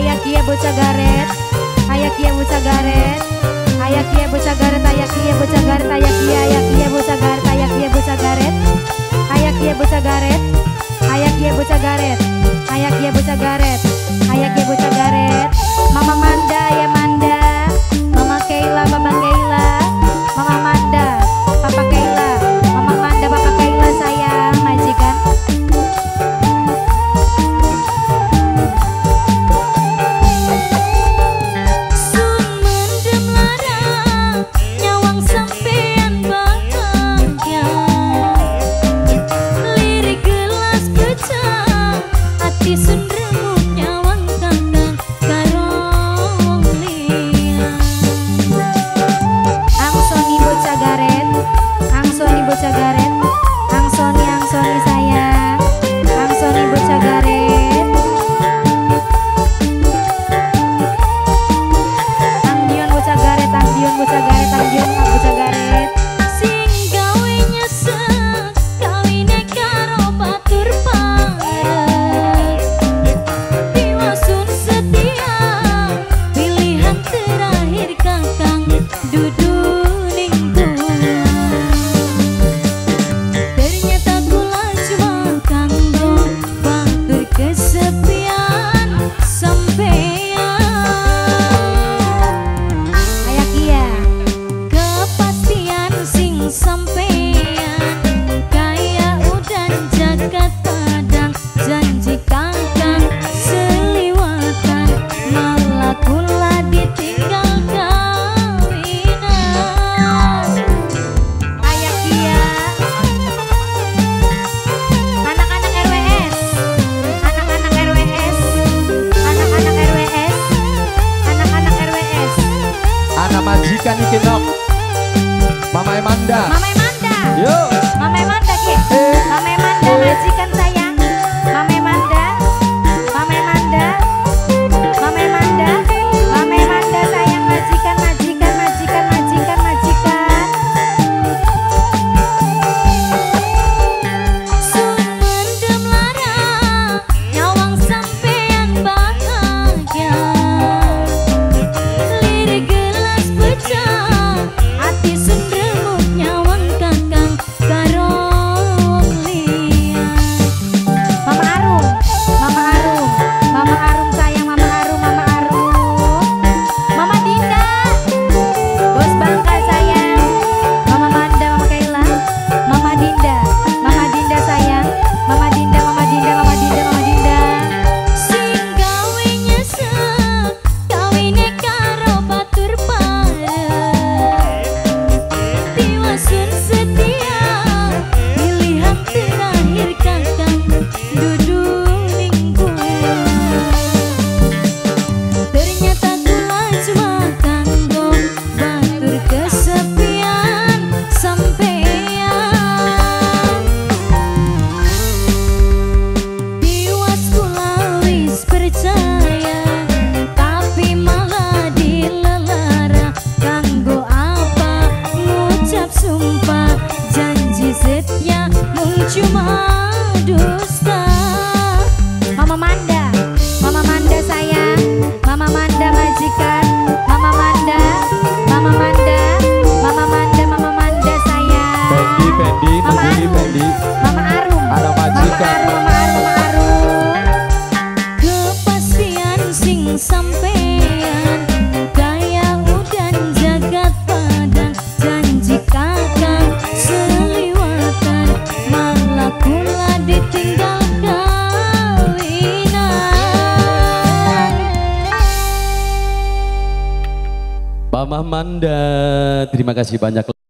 Hayak kia bocah garet. Hayak kia bocah garet. Hayak kia bocah garet. Hayak kia bocah garet. Hayak kia bocah garet. Hayak kia bocah garet. Hayak kia bocah garet. Hayak kia bocah garet. Hayak kia bocah garet. Hayak kia bocah garet. Mama Manda ya Manda. Mama Keila, Papa Keila. Mama Manda, Papa Keila. Mama Manda, Papa Keila sayang majikan. Majikan iki nok. Mama Amanda. Mama Amanda. Yuk. Mama Amanda ki. Mama Amanda majikan sayang. Mama Amanda. Mama Amanda. Mama Amanda. Mama Amanda sayang majikan majikan majikan majikan majikan. Sumendem lara nyawang sampean bahagia. Lirik gelas pecah hati sundremuk nyawang kakang karong liya. Mama Arum, Mama Arum, Mama Arum sayang Mama Arum, Mama Arum. Mama Dinda, Bos Bangka sayang. Mama Manda, Mama Kaila, Mama Dinda sayang. Mama Dinda, Mama Dinda, Mama Dinda, Mama Dinda. Sing gawe nyesek kawine karo batur parek. Tiwasun setia pilihan terakhir kakang dudu ning bulan. Ternyata kula cuma kanggo batur kesepian sampean. Tiwas kula wis percaya tapi malah dilelara. Kanggo apa ngucap sumpah janji setia mung cuma dusta. Mama Manda, Mama Manda sayang. Mama Manda majikan. Mama Manda, Mama Manda, Mama Manda, Mama Manda sayang. Pendi, Mama Pendi, Arum, Pendi. Mama Arum, Ada Mama majikan. Arum, Mama Arum, Mama Arum. Kepastian sing sampean kaya udan jagat padang. Janji kakang seliwatan malah kula ditinggal kawinan. Mama Amanda, terima kasih banyak.